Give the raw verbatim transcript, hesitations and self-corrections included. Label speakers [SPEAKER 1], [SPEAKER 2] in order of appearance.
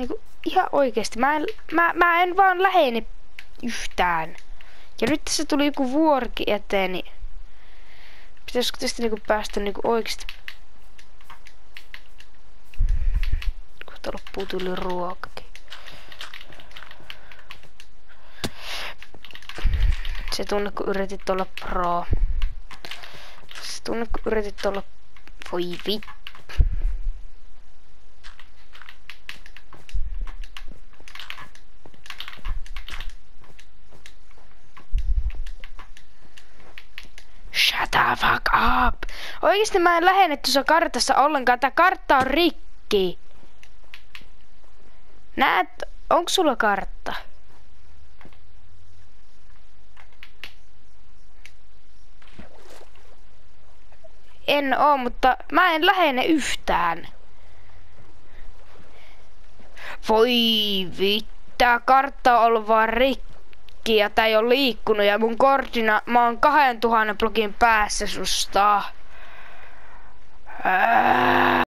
[SPEAKER 1] Niinku ihan oikeesti. Mä en, mä, mä en vaan lähene yhtään. Ja nyt tässä tuli joku vuorikin eteen, niin pitäisikö tästä niinku päästä niinku oikeesti? Kohta loppuu tuli ruokakin. Se tunne kun yritit olla pro. Se tunne kun yritit olla... Voi vittu. Shut the fuck up! Oikeesti mä en lähene tuossa kartassa ollenkaan. Tää kartta on rikki. Näet, onko sulla kartta? En oo, mutta mä en lähene yhtään. Voi vittaa, kartta on ollut vaan rikki ja tää ei oo liikkunut ja mun koordina... Mä oon kahden tuhannen blogin päässä susta. Ää...